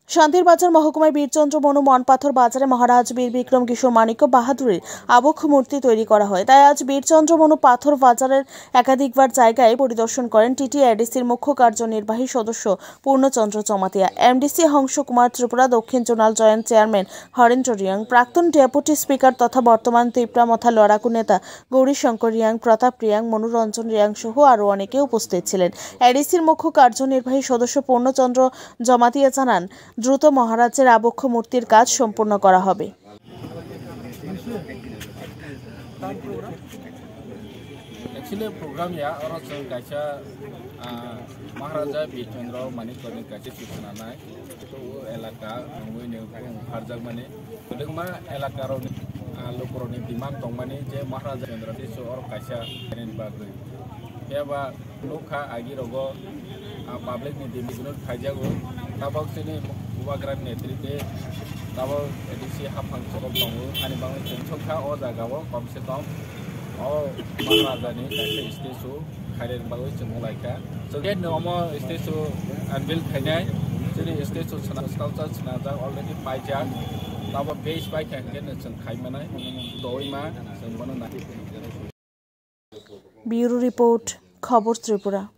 শান্তির বাজার মহকুমায় বীরচন্দ্র মনু মনপাথর বাজারে মহারাজ বীর বিক্রম কিশোর মাণিক্য বাহাদুরের আবক্ষ মূর্তি তৈরি করা হয়। তাই আজ বীরচন্দ্র মনু পাথর বাজারের একাধিকবার জায়গায় পরিদর্শন করেন টিটিআইডিসির মুখ্য কার্যনির্বাহী সদস্য পূর্ণচন্দ্র চমাতিয়া, এমডিসি হংস কুমার ত্রিপুরা, দক্ষিণ zonal joint chairman Harendra Reang, প্রাক্তন ডেপুটি স্পিকার তথা বর্তমান ত্রিপুরা মথা লড়াকু নেতা গৌরীশঙ্কর রিয়াং, প্রতাপ রিয়াং, মনোরঞ্জন রিয়াং সহ আরও অনেকে উপস্থিত ছিলেন। এডিসির মুখ্য কার্যনির্বাহী সদস্য পূর্ণচন্দ্র জমাতিয়া জানান, দ্রুত মহারাজের আবক্ষ মূর্তির কাজ সম্পূর্ণ করা হবে। महाराजा बीरचंद्र मानिकनि काचे सूचना तो एलाका फारजाक माने मा एलाका लोकरनि डिमांड दं माने जे महाराजा चंद्र देशो और काचा बागै एबा लोखा आगिरगो पब्लिक नि डिमिजन फाइजागो ताबावसनि उवाग्रान नेतृत्वे ताबाव एडिसि हाफां सरब दङ आनि बांगै चंसखा ओ जागाव कम से कम ओ महाराजानि काचे स्टेजो खाइरेन बागै चंगलायखा जोंनि नमो स्टेजो अनबिल खाइनाय जोंनि स्टेजो स्काल्पचार सनाजा अलरेडी पाइजा ताबा बेस बाइखांगेन जों खाइमानाय दयमा जों बनो ना। ब्यूरो रिपोर्ट खबर त्रिपुरा।